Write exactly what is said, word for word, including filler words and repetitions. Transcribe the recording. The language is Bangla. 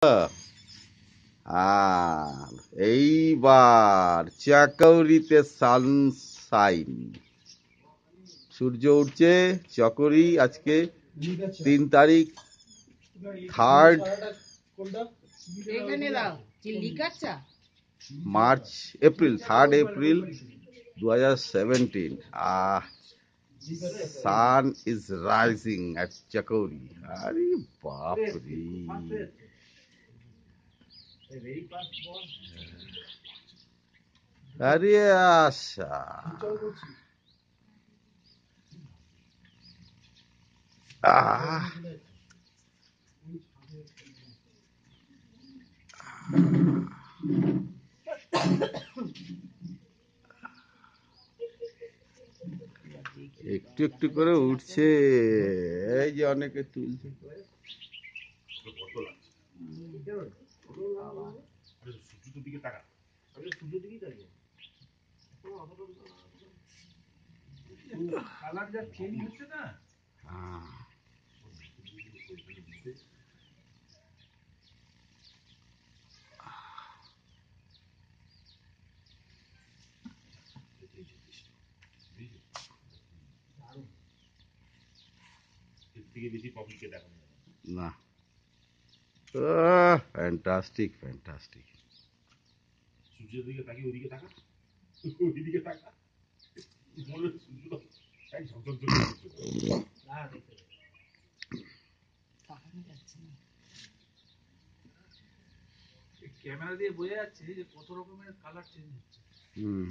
আর এইবার চাকৌরিতে সানশাইন, সূর্য উঠছে। চকরি আজকে তিন তারিখ, third March April third April দু হাজার seventeen. Ah sun is rising at Chaukori. আরে বাপরে, আরে আশা আহ একটু একটু করে উঠছে, এই যে অনেকে তুলছে। না, ফ্যান্টাস্টিক ফ্যান্টাস্টিক। সূর্যের দিকে তাকিয়ে ওইদিকে তাকা, ওইদিকে তাকা, মনে হচ্ছে সূর্য এক ঝকঝক করছে। ক্যামেরা দিয়ে বোঝা যাচ্ছে যে কত রকমের কালার চেঞ্জ হচ্ছে। হুম,